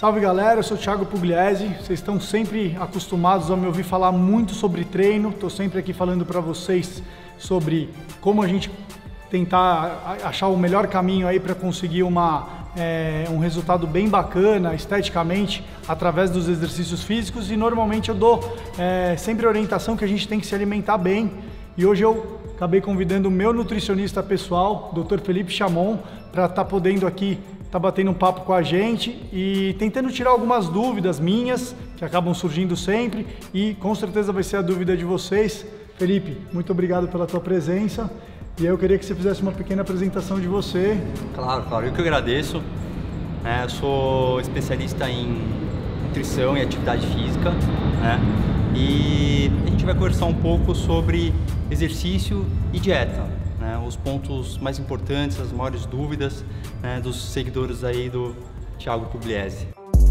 Salve galera, eu sou o Thiago Pugliese, vocês estão sempre acostumados a me ouvir falar muito sobre treino, estou sempre aqui falando para vocês sobre como a gente tentar achar o melhor caminho aí para conseguir um resultado bem bacana esteticamente através dos exercícios físicos, e normalmente eu dou sempre a orientação que a gente tem que se alimentar bem, e hoje eu acabei convidando o meu nutricionista pessoal, Dr. Felipe Chamon, para estar podendo aqui tá batendo um papo com a gente e tentando tirar algumas dúvidas minhas, que acabam surgindo sempre, e com certeza vai ser a dúvida de vocês. Felipe, muito obrigado pela tua presença, e eu queria que você fizesse uma pequena apresentação de você. Claro, eu que agradeço. Eu sou especialista em nutrição e atividade física, e a gente vai conversar um pouco sobre exercício e dieta. Os pontos mais importantes, as maiores dúvidas dos seguidores aí do Thiago Pugliese.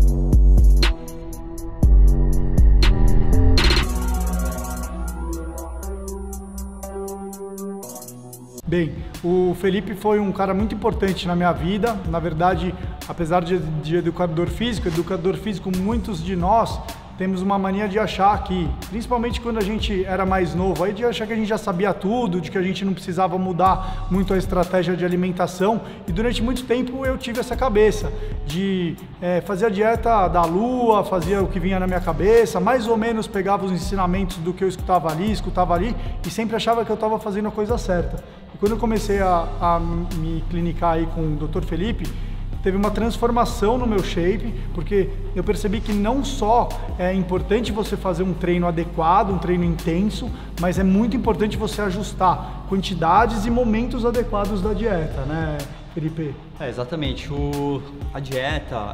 Bem, o Felipe foi um cara muito importante na minha vida. Na verdade, apesar de educador físico, muitos de nós temos uma mania de achar que, principalmente quando a gente era mais novo, aí de achar que a gente já sabia tudo, de que a gente não precisava mudar muito a estratégia de alimentação, e durante muito tempo eu tive essa cabeça de fazer a dieta da lua, fazia o que vinha na minha cabeça, mais ou menos pegava os ensinamentos do que eu escutava ali, e sempre achava que eu estava fazendo a coisa certa. E quando eu comecei a me clinicar aí com o Dr. Felipe, teve uma transformação no meu shape, porque eu percebi que não só é importante você fazer um treino adequado, um treino intenso, mas é muito importante você ajustar quantidades e momentos adequados da dieta, né, Felipe? Exatamente. A dieta,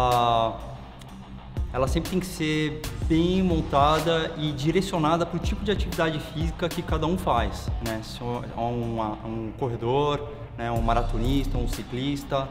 ela sempre tem que ser bem montada e direcionada para o tipo de atividade física que cada um faz, né? Se é um corredor, um maratonista, um ciclista,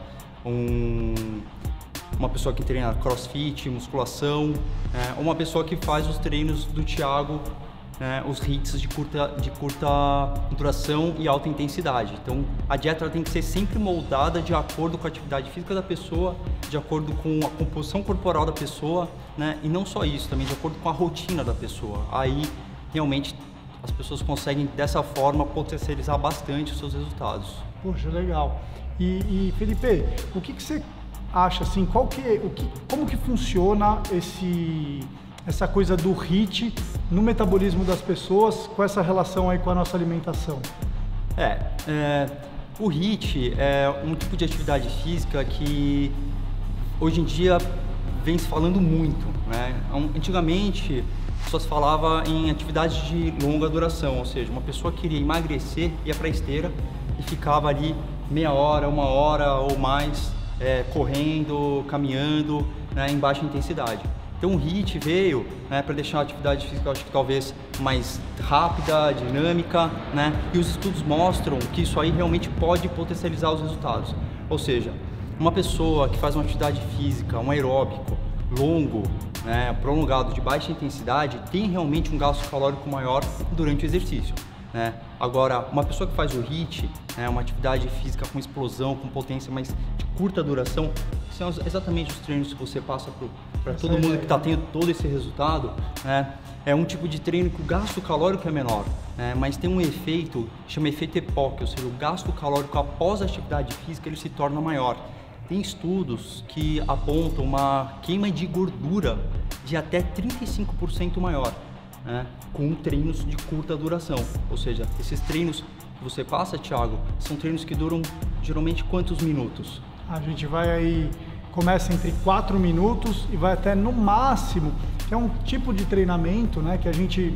uma pessoa que treina crossfit, musculação, ou uma pessoa que faz os treinos do Thiago, os HIITs de curta duração e alta intensidade. Então a dieta tem que ser sempre moldada de acordo com a atividade física da pessoa, de acordo com a composição corporal da pessoa, e não só isso, também de acordo com a rotina da pessoa. Aí realmente as pessoas conseguem dessa forma potencializar bastante os seus resultados. Poxa, legal. E Felipe, o que você acha assim? Como que funciona essa coisa do HIIT no metabolismo das pessoas, com essa relação aí com a nossa alimentação? O HIIT é um tipo de atividade física que hoje em dia vem se falando muito, Antigamente só se falava em atividades de longa duração, ou seja, uma pessoa queria emagrecer, ia para a esteira e ficava ali meia hora, uma hora ou mais correndo, caminhando, em baixa intensidade. Então o HIIT veio para deixar a atividade física, acho que talvez mais rápida, dinâmica, e os estudos mostram que isso aí realmente pode potencializar os resultados. Ou seja, uma pessoa que faz uma atividade física, um aeróbico longo, prolongado, de baixa intensidade, tem realmente um gasto calórico maior durante o exercício. Agora, uma pessoa que faz o HIIT, uma atividade física com explosão, com potência, mas de curta duração, são exatamente os treinos que você passa para todo mundo que está tendo todo esse resultado. É um tipo de treino que o gasto calórico é menor, mas tem um efeito, chama efeito EPOC, ou seja, o gasto calórico após a atividade física ele se torna maior. Tem estudos que apontam uma queima de gordura de até 35% maior. Com treinos de curta duração, ou seja, esses treinos que você passa, Thiago, são treinos que duram geralmente quantos minutos? A gente vai aí, começa entre 4 minutos e vai até no máximo, que é um tipo de treinamento, que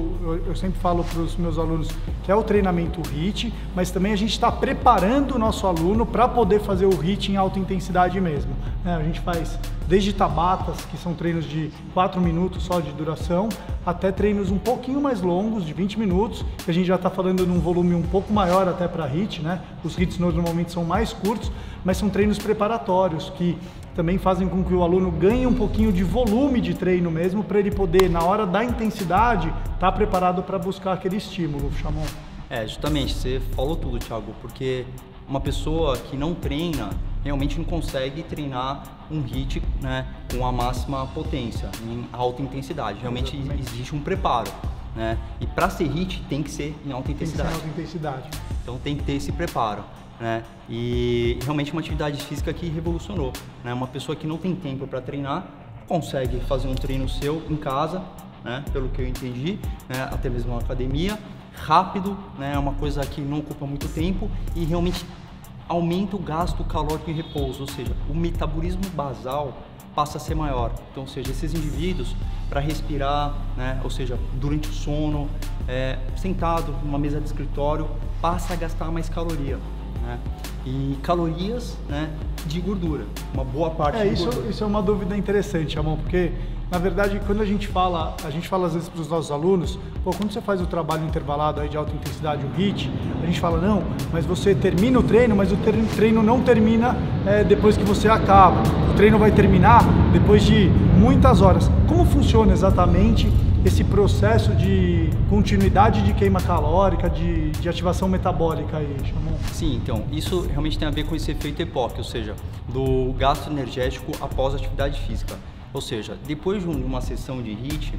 eu sempre falo para os meus alunos que é o treinamento HIIT, mas também a gente está preparando o nosso aluno para poder fazer o HIIT em alta intensidade mesmo. A gente faz desde tabatas, que são treinos de 4 minutos só de duração, até treinos um pouquinho mais longos, de 20 minutos, que a gente já está falando num volume um pouco maior até para HIIT, Os HIITs normalmente são mais curtos, mas são treinos preparatórios, que também fazem com que o aluno ganhe um pouquinho de volume de treino mesmo, para ele poder, na hora da intensidade, estar preparado para buscar aquele estímulo, Chamon. Justamente, você falou tudo, Thiago, porque uma pessoa que não treina, realmente não consegue treinar um HIIT, né, com a máxima potência, em alta intensidade. Realmente existe um preparo, né? E para ser HIIT tem que ser em alta intensidade. Tem que ser em alta intensidade. Então tem que ter esse preparo, né? E realmente uma atividade física que revolucionou, né? Uma pessoa que não tem tempo para treinar consegue fazer um treino seu em casa, né? Pelo que eu entendi, né? Até mesmo na academia, rápido, né? É uma coisa que não ocupa muito tempo e realmente aumenta o gasto calórico em repouso, ou seja, o metabolismo basal passa a ser maior. Então, ou seja, esses indivíduos, para respirar, né, ou seja, durante o sono, sentado numa mesa de escritório, passa a gastar mais caloria, né? E calorias, né, de gordura, uma boa parte de gordura. Isso é uma dúvida interessante, Ramon, porque na verdade, quando a gente fala às vezes para os nossos alunos, pô, quando você faz o trabalho intervalado aí de alta intensidade, o HIIT, a gente fala, não, mas você termina o treino, mas o treino não termina depois que você acaba. O treino vai terminar depois de muitas horas. Como funciona exatamente esse processo de continuidade de queima calórica, de ativação metabólica aí, Ramon? Sim, então, isso realmente tem a ver com esse efeito EPOC, ou seja, do gasto energético após a atividade física. Ou seja, depois de uma sessão de HIIT,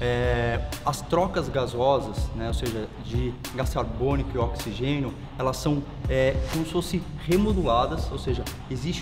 as trocas gasosas, né, ou seja, de gás carbônico e oxigênio, elas são como se fossem remoduladas, ou seja, existe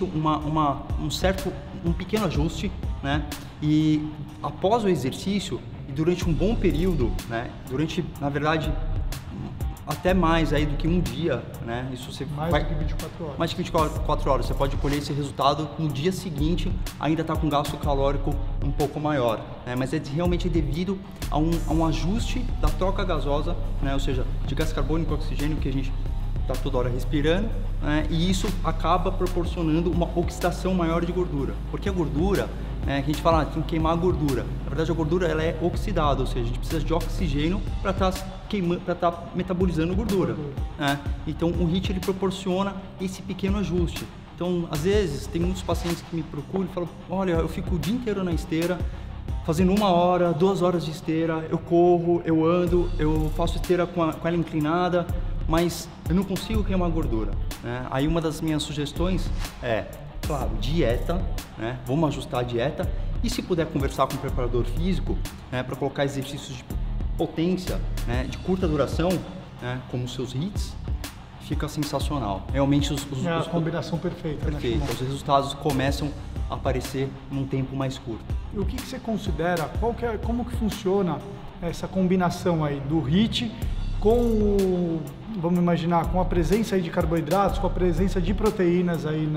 um pequeno ajuste, né, e após o exercício, e durante um bom período, né, na verdade, até mais aí do que um dia, né? Isso você mais do que 24 horas. Mais de 24 horas. Você pode colher esse resultado no dia seguinte, ainda está com gasto calórico um pouco maior, né? Mas realmente devido a um ajuste da troca gasosa, né? Ou seja, de gás carbônico e oxigênio que a gente está toda hora respirando, né? E isso acaba proporcionando uma oxidação maior de gordura, porque a gordura, a gente fala, tem que queimar a gordura. Na verdade, a gordura ela é oxidada, ou seja, a gente precisa de oxigênio para estar metabolizando gordura. Né? Então, o HIIT ele proporciona esse pequeno ajuste. Então, às vezes, tem muitos pacientes que me procuram e falam, olha, eu fico o dia inteiro na esteira, fazendo 1 hora, 2 horas de esteira, eu corro, eu ando, eu faço esteira com ela inclinada, mas eu não consigo queimar gordura. Né? Aí, uma das minhas sugestões claro, dieta, né? Vamos ajustar a dieta e se puder conversar com o preparador físico, né, para colocar exercícios de potência, né, de curta duração, né, como os seus HIITs, fica sensacional. Realmente a combinação perfeita. Perfeita. Né? Os resultados começam a aparecer num tempo mais curto. E o que você considera, como que funciona essa combinação aí do HIIT com, vamos imaginar, com a presença aí de carboidratos, com a presença de proteínas aí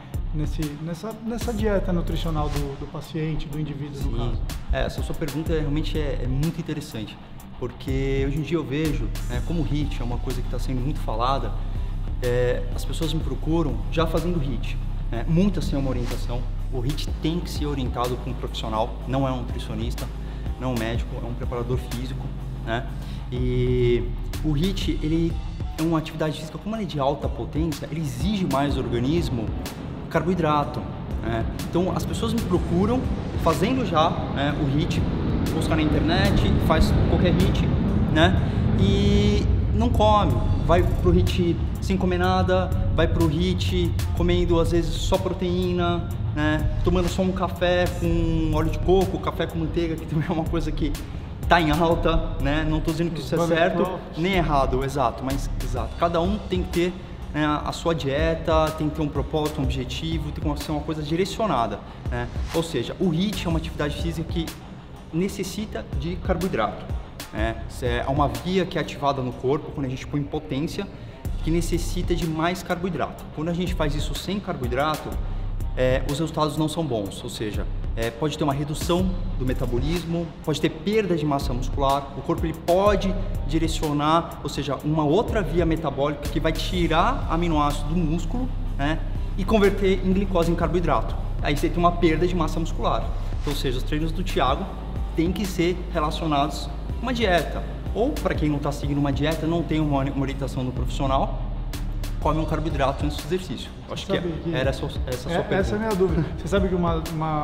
nessa dieta nutricional do paciente, do indivíduo, no caso? Essa sua pergunta realmente é muito interessante, porque hoje em dia eu vejo, né, como o HIIT é uma coisa que está sendo muito falada, as pessoas me procuram já fazendo HIIT, né, muitas têm uma orientação. O HIIT tem que ser orientado por um profissional, não é um nutricionista, não é um médico, é um preparador físico, né? E o HIIT, ele é uma atividade física, como ela é de alta potência, ele exige mais do organismo carboidrato, né? Então as pessoas me procuram fazendo já, né, o HIIT, busca na internet, faz qualquer HIIT, né? E não come, vai pro HIIT sem comer nada, vai pro HIIT comendo às vezes só proteína, né? Tomando só um café com óleo de coco, café com manteiga, que também é uma coisa que tá em alta, né? Não tô dizendo que isso é certo nem errado, exato, mas exato. Cada um tem que ter, né, a sua dieta, tem que ter um propósito, um objetivo, tem que ser uma coisa direcionada, né? Ou seja, o HIIT é uma atividade física que necessita de carboidrato, né? É uma via que é ativada no corpo quando a gente põe potência, que necessita de mais carboidrato. Quando a gente faz isso sem carboidrato, os resultados não são bons, ou seja, pode ter uma redução do metabolismo, pode ter perda de massa muscular, o corpo ele pode direcionar, ou seja, uma outra via metabólica que vai tirar aminoácido do músculo, né, e converter em glicose em carboidrato. Aí você tem uma perda de massa muscular. Então, ou seja, os treinos do Thiago têm que ser relacionados com uma dieta. Ou, para quem não está seguindo uma dieta, não tem uma orientação do profissional, come um carboidrato antes do exercício. Eu acho que era essa a sua pergunta. Essa é a minha dúvida. Você sabe que um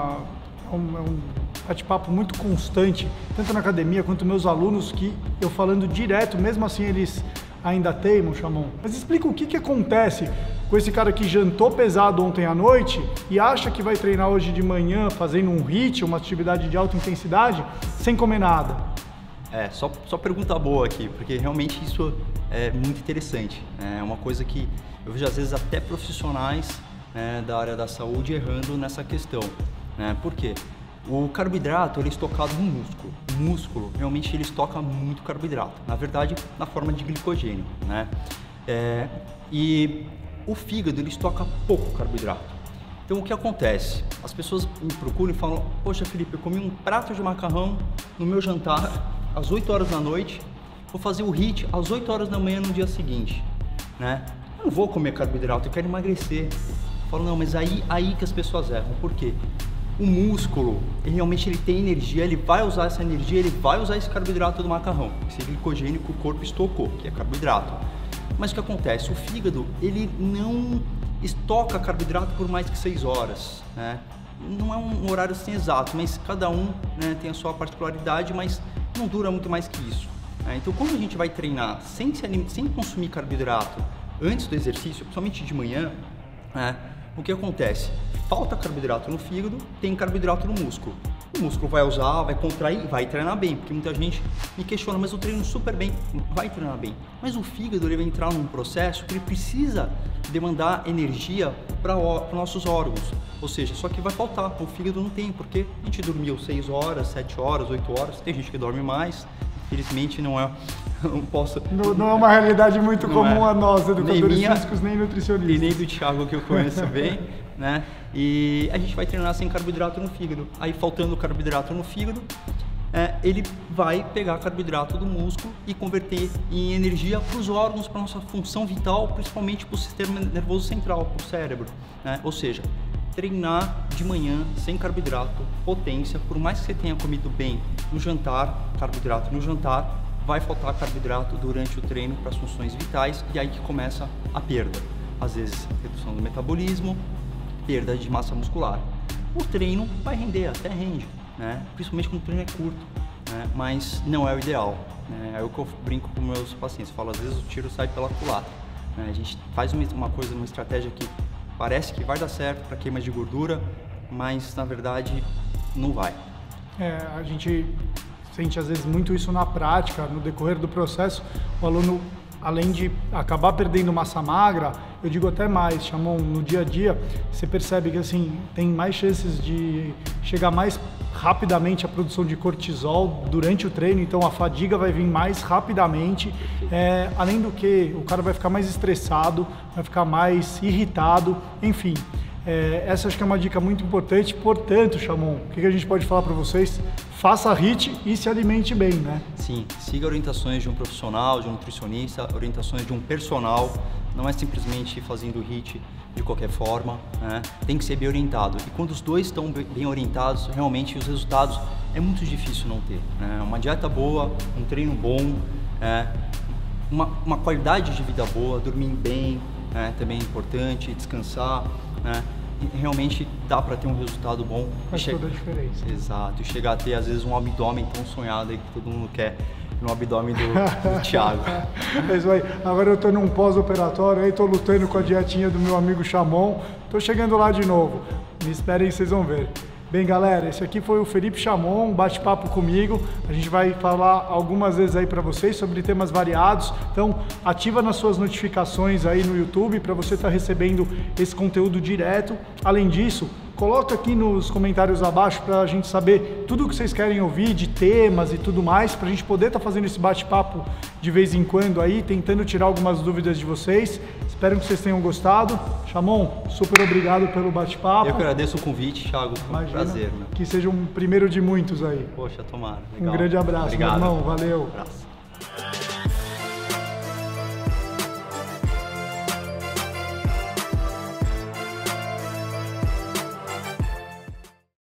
bate-papo muito constante, tanto na academia quanto meus alunos, que eu falando direto, mesmo assim eles ainda teimam, Chamon. Mas explica o que acontece com esse cara que jantou pesado ontem à noite e acha que vai treinar hoje de manhã fazendo um HIIT, uma atividade de alta intensidade, sem comer nada? Só pergunta boa aqui, porque realmente isso é muito interessante. É uma coisa que eu vejo às vezes até profissionais, né, da área da saúde errando nessa questão. Por quê? O carboidrato ele é estocado no músculo. O músculo realmente ele estoca muito carboidrato, na verdade na forma de glicogênio, né? E o fígado ele estoca pouco carboidrato. Então o que acontece? As pessoas me procuram e falam: poxa Felipe, eu comi um prato de macarrão no meu jantar às 8 horas da noite, vou fazer o HIIT às 8 horas da manhã no dia seguinte, né? Eu não vou comer carboidrato, eu quero emagrecer. Eu falo: não, mas aí que as pessoas erram. Por quê? O músculo, ele realmente tem energia, ele vai usar essa energia, ele vai usar esse carboidrato do macarrão, esse glicogênio que o corpo estocou, que é carboidrato. Mas o que acontece? O fígado, ele não estoca carboidrato por mais que 6 horas, né? Não é um horário assim exato, mas cada um, né, tem a sua particularidade, mas não dura muito mais que isso, né? Então, quando a gente vai treinar sem consumir carboidrato antes do exercício, principalmente de manhã, né, o que acontece? Falta carboidrato no fígado, tem carboidrato no músculo. O músculo vai usar, vai contrair, vai treinar bem, porque muita gente me questiona: mas eu treino super bem, vai treinar bem. Mas o fígado ele vai entrar num processo que ele precisa demandar energia para os nossos órgãos. Ou seja, só que vai faltar, o fígado não tem, porque a gente dormiu 6 horas, 7 horas, 8 horas, tem gente que dorme mais, infelizmente não posso... Não é uma realidade muito comum a nós, educadores físicos, nem E nutricionistas. nem do Thiago, que eu conheço bem, né? E a gente vai treinar sem carboidrato no fígado. Aí, faltando carboidrato no fígado, ele vai pegar carboidrato do músculo e converter em energia para os órgãos, para a nossa função vital, principalmente para o sistema nervoso central, para o cérebro, né? Ou seja, treinar de manhã sem carboidrato, potência, por mais que você tenha comido bem no jantar, carboidrato no jantar, vai faltar carboidrato durante o treino para as funções vitais, e aí que começa a perda. Às vezes, redução do metabolismo, perda de massa muscular. O treino vai render, até rende, né? Principalmente quando o treino é curto, né? Mas não é o ideal, né? É o que eu brinco com meus pacientes, falo: às vezes o tiro sai pela culatra, né? A gente faz uma estratégia que parece que vai dar certo para queima de gordura, mas na verdade não vai. A gente sente às vezes muito isso na prática, no decorrer do processo. O aluno, além de acabar perdendo massa magra, eu digo até mais, Chamon, no dia a dia, você percebe que assim, tem mais chances de chegar mais rapidamente à produção de cortisol durante o treino, então a fadiga vai vir mais rapidamente, além do que o cara vai ficar mais estressado, vai ficar mais irritado, enfim. Essa acho que é uma dica muito importante. Portanto, Chamon, o que a gente pode falar para vocês? Faça HIIT e se alimente bem, né? Sim, siga orientações de um profissional, de um nutricionista, orientações de um personal. Não é simplesmente fazendo HIIT de qualquer forma, né? Tem que ser bem orientado. E quando os dois estão bem orientados, realmente os resultados é muito difícil não ter, né? Uma dieta boa, um treino bom, uma qualidade de vida boa, dormir bem, né? Também é importante, descansar, né? E realmente dá para ter um resultado bom. Faz toda a diferença. Exato, e chegar a ter às vezes um abdômen tão sonhado aí que todo mundo quer, no abdômen do Thiago. É isso aí. Agora eu tô num pós-operatório aí, tô lutando com a dietinha do meu amigo Chamon, tô chegando lá de novo. Me esperem, vocês vão ver. Bem, galera, esse aqui foi o Felipe Chamon, um bate-papo comigo. A gente vai falar algumas vezes aí para vocês sobre temas variados. Então, ativa nas suas notificações aí no YouTube para você estar recebendo esse conteúdo direto. Além disso, coloca aqui nos comentários abaixo para a gente saber tudo o que vocês querem ouvir de temas e tudo mais, para a gente poder estar fazendo esse bate-papo de vez em quando aí, tentando tirar algumas dúvidas de vocês. Espero que vocês tenham gostado. Chamon, super obrigado pelo bate-papo. Eu que agradeço o convite, Thiago. Foi um prazer. Né? Que seja um primeiro de muitos aí. Poxa, tomara. Legal. Um grande abraço, Obrigado. meu irmão. Valeu. Um abraço.